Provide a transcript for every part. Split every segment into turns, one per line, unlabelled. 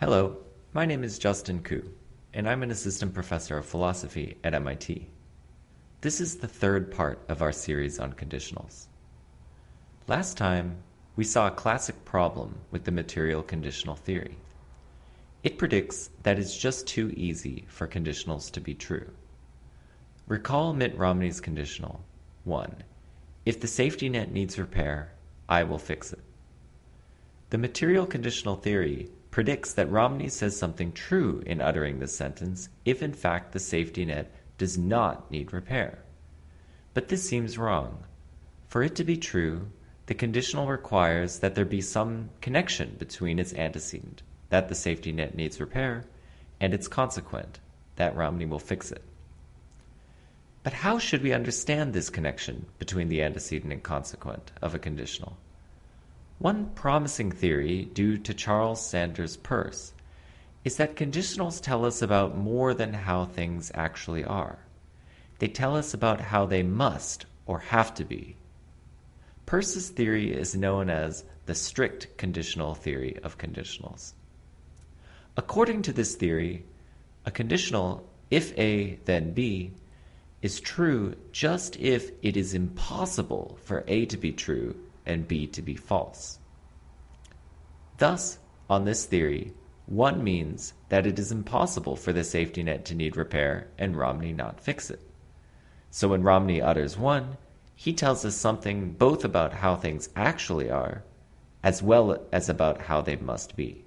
Hello, my name is Justin Koo, and I'm an assistant professor of philosophy at MIT. This is the third part of our series on conditionals. Last time, we saw a classic problem with the material conditional theory. It predicts that it's just too easy for conditionals to be true. Recall Mitt Romney's conditional. 1. If the safety net needs repair, I will fix it. The material conditional theory predicts that Romney says something true in uttering this sentence if in fact the safety net does not need repair. But this seems wrong. For it to be true, the conditional requires that there be some connection between its antecedent, that the safety net needs repair, and its consequent, that Romney will fix it. But how should we understand this connection between the antecedent and consequent of a conditional? One promising theory, due to Charles Sanders Peirce, is that conditionals tell us about more than how things actually are. They tell us about how they must or have to be. Peirce's theory is known as the strict conditional theory of conditionals. According to this theory, a conditional, if A then B, is true just if it is impossible for A to be true and B to be false. Thus, on this theory, 1 means that it is impossible for the safety net to need repair and Romney not fix it. So when Romney utters 1, he tells us something both about how things actually are, as well as about how they must be.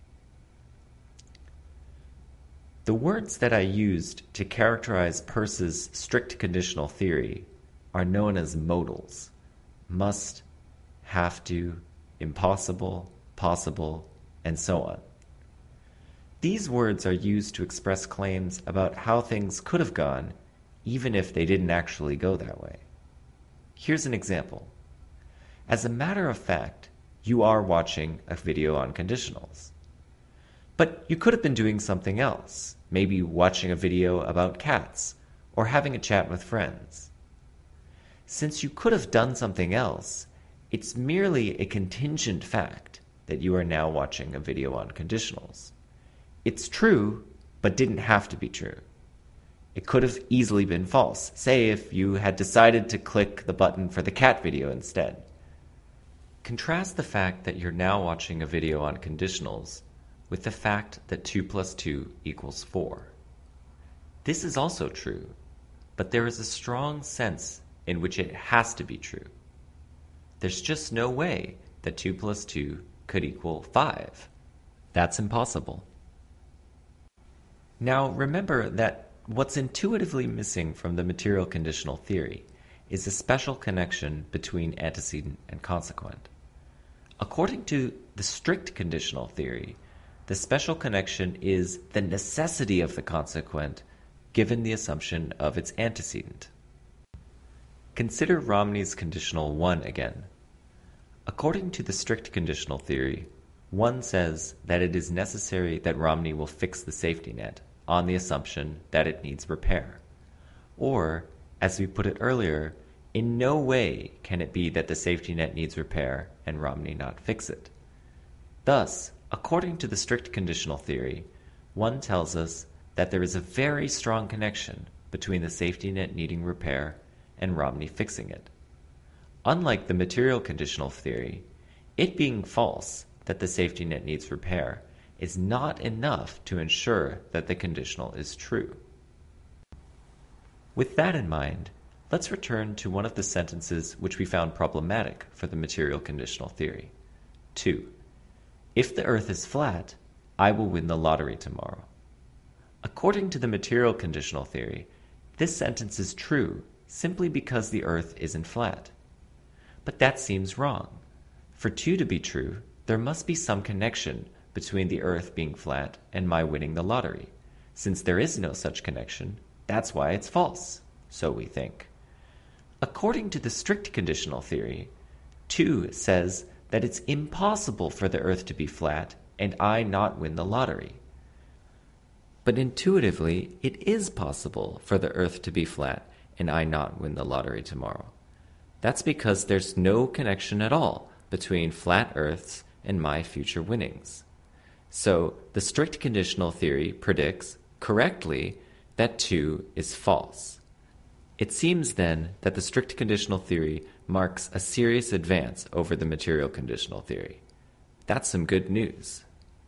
The words that I used to characterize Peirce's strict conditional theory are known as modals: must, have to, impossible, possible, and so on. These words are used to express claims about how things could have gone, even if they didn't actually go that way. Here's an example. As a matter of fact, you are watching a video on conditionals. But you could have been doing something else, maybe watching a video about cats, or having a chat with friends. Since you could have done something else, it's merely a contingent fact that you are now watching a video on conditionals. It's true, but didn't have to be true. It could have easily been false, say if you had decided to click the button for the cat video instead. Contrast the fact that you're now watching a video on conditionals with the fact that 2 plus 2 equals 4. This is also true, but there is a strong sense in which it has to be true. There's just no way that 2 plus 2 could equal 5. That's impossible. Now remember that what's intuitively missing from the material conditional theory is a special connection between antecedent and consequent. According to the strict conditional theory, the special connection is the necessity of the consequent given the assumption of its antecedent. Consider Romney's conditional 1 again. According to the strict conditional theory, 1 says that it is necessary that Romney will fix the safety net on the assumption that it needs repair. Or, as we put it earlier, in no way can it be that the safety net needs repair and Romney not fix it. Thus, according to the strict conditional theory, 1 tells us that there is a very strong connection between the safety net needing repair and Romney fixing it. Unlike the material conditional theory, it being false that the safety net needs repair is not enough to ensure that the conditional is true. With that in mind, let's return to one of the sentences which we found problematic for the material conditional theory. 2. If the earth is flat, I will win the lottery tomorrow. According to the material conditional theory, this sentence is true simply because the earth isn't flat. But that seems wrong. For 2 to be true, there must be some connection between the earth being flat and my winning the lottery. Since there is no such connection, that's why it's false, so we think. According to the strict conditional theory, 2 says that it's impossible for the earth to be flat and I not win the lottery. But intuitively, it is possible for the earth to be flat and I not win the lottery tomorrow. That's because there's no connection at all between flat earths and my future winnings. So the strict conditional theory predicts, correctly, that 2 is false. It seems then that the strict conditional theory marks a serious advance over the material conditional theory. That's some good news.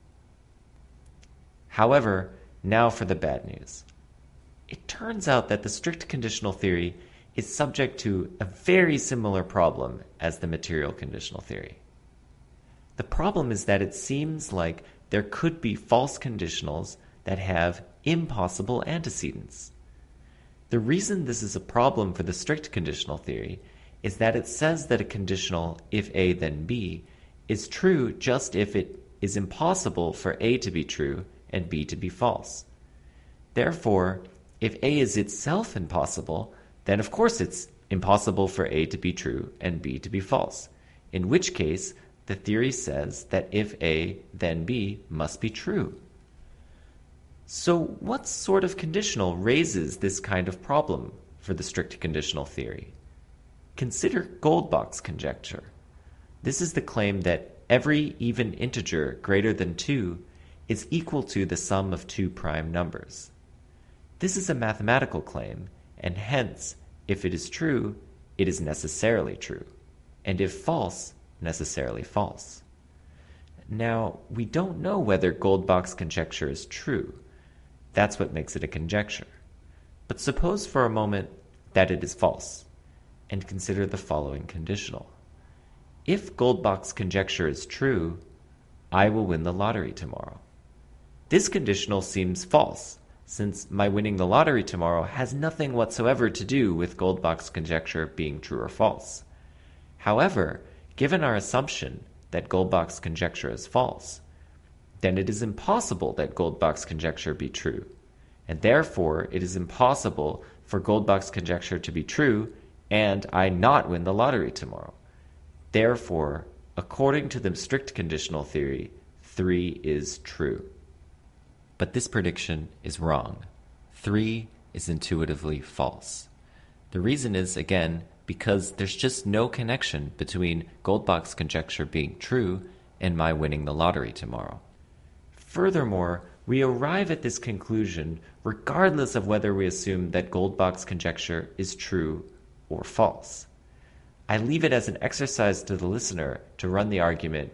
However, now for the bad news. It turns out that the strict conditional theory is subject to a very similar problem as the material conditional theory. The problem is that it seems like there could be false conditionals that have impossible antecedents. The reason this is a problem for the strict conditional theory is that it says that a conditional, if A then B, is true just if it is impossible for A to be true and B to be false. Therefore, if A is itself impossible, then of course it's impossible for A to be true and B to be false, in which case the theory says that if A, then B must be true. So what sort of conditional raises this kind of problem for the strict conditional theory? Consider GOLDBACH'S conjecture. This is the claim that every even integer greater than 2 is equal to the sum of two prime numbers. This is a mathematical claim, and hence, if it is true, it is necessarily true, and if false, necessarily false. Now, we don't know whether GOLDBACH'S conjecture is true. That's what makes it a conjecture. But suppose for a moment that it is false, and consider the following conditional. If GOLDBACH'S conjecture is true, I will win the lottery tomorrow. This conditional seems false, since my winning the lottery tomorrow has nothing whatsoever to do with GOLDBACH'S conjecture being true or false. However, given our assumption that GOLDBACH'S conjecture is false, then it is impossible that GOLDBACH'S conjecture be true, and therefore it is impossible for GOLDBACH'S conjecture to be true and I not win the lottery tomorrow. Therefore, according to the strict conditional theory, 3 is true. But this prediction is wrong. 3 is intuitively false. The reason is, again, because there's just no connection between GOLDBACH'S conjecture being true and my winning the lottery tomorrow. Furthermore, we arrive at this conclusion regardless of whether we assume that GOLDBACH'S conjecture is true or false. I leave it as an exercise to the listener to run the argument.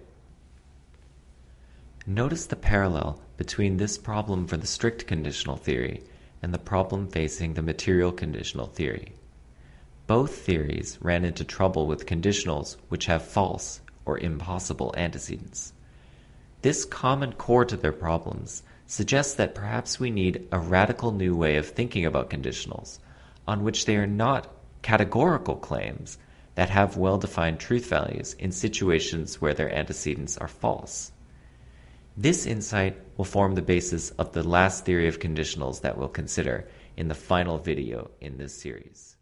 Notice the parallel between this problem for the strict conditional theory and the problem facing the material conditional theory. Both theories ran into trouble with conditionals which have false or impossible antecedents. This common core to their problems suggests that perhaps we need a radical new way of thinking about conditionals, on which they are not categorical claims that have well-defined truth values in situations where their antecedents are false. This insight will form the basis of the last theory of conditionals that we'll consider in the final video in this series.